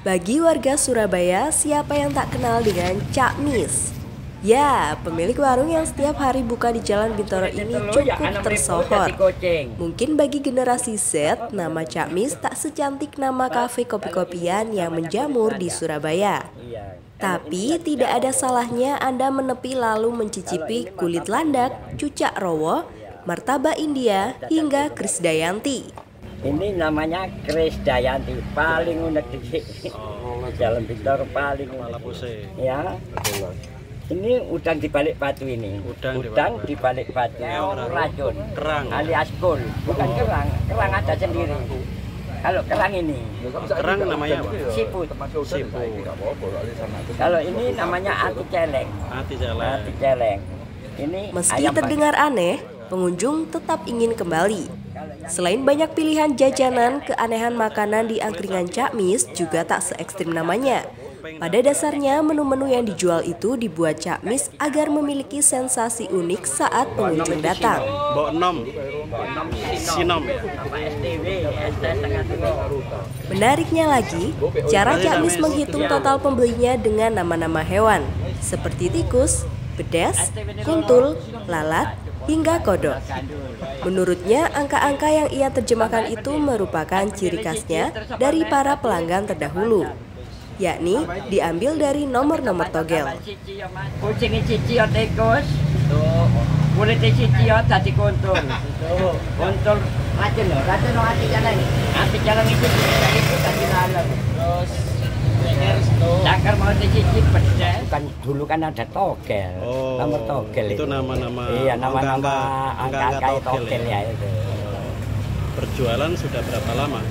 Bagi warga Surabaya, siapa yang tak kenal dengan Cak Mis? Ya, pemilik warung yang setiap hari buka di Jalan Bintoro ini cukup tersohor. Mungkin bagi generasi Z, nama Cak Mis tak secantik nama kafe kopi-kopian yang menjamur di Surabaya. Tapi tidak ada salahnya Anda menepi lalu mencicipi kulit landak, cucak rowo, martabak India, hingga Krisdayanti. Ini namanya Krisdayanti, paling unik di Jalan Bintoro, paling unik. Ya. Ini udang di balik batu ini. Udang di balik batu. Racun. Kerang. Alias kol. Bukan kerang. Kerang ada sendiri. Kalau kerang ini. Kerang namanya apa? Siput. Siput. Kalau ini namanya ati celeng. Ati celeng. Ati celeng. Ini meski terdengar aneh, pengunjung tetap ingin kembali. Selain banyak pilihan jajanan, keanehan makanan di angkringan Cak Mis juga tak se-ekstrim namanya. Pada dasarnya, menu-menu yang dijual itu dibuat Cak Mis agar memiliki sensasi unik saat pengunjung datang. Mbok enom. Sinom ya. Menariknya lagi, cara Cak Mis menghitung total pembelinya dengan nama-nama hewan, seperti tikus, bedes, kuntul, lalat, hingga kodok. Menurutnya, angka-angka yang ia terjemahkan itu merupakan ciri khasnya dari para pelanggan terdahulu, yakni diambil dari nomor-nomor togel. Kucing cicio tikus, kulit cicio tadi kuntul. Kuntul racun loh, ati jalan. Ati jalan itu tadi lalat. Cakar mau dicicip pedas. Bukan dulu kan ada togel, nomor togel itu. Nama-nama. Iya, nama-nama angka togel ya itu. Berjualan sudah berapa lama?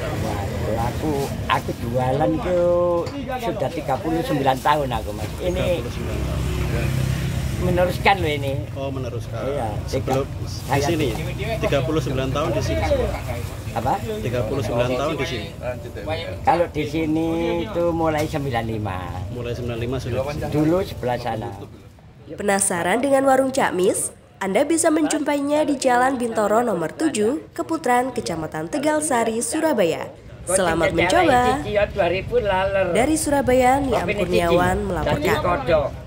Aku jualan itu sudah 39 tahun aku, Mas. Ini 39 tahun. Meneruskan loh ini. Oh, meneruskan. Iya, sebelum di sini 39 tahun di sini. Apa? 39 tahun di sini. Kalau di sini itu mulai 95. Mulai 95 sudah. Dulu sebelah sana. Penasaran dengan warung Cak Mis? Anda bisa menjumpainya di Jalan Bintoro nomor 7, Keputaran, Kecamatan Tegalsari, Surabaya. Selamat mencoba. Dari Surabaya, Nia Kurniawan melaporkan.